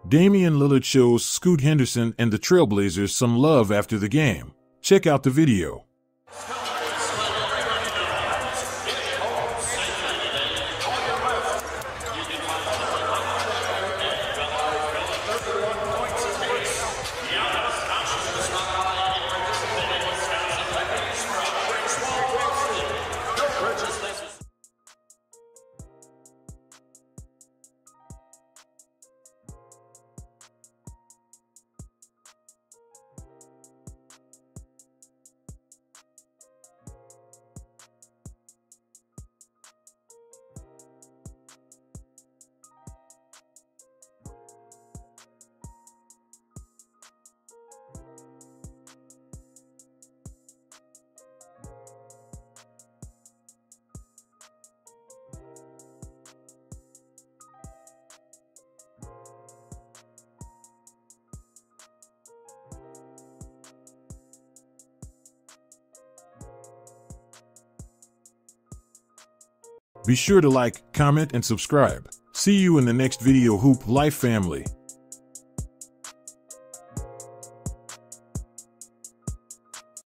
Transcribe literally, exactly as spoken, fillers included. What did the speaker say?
Damian Lillard shows Scoot Henderson and the Trailblazers some love after the game. Check out the video. Be sure to like, comment, and subscribe. See you in the next video, Hoop Life family.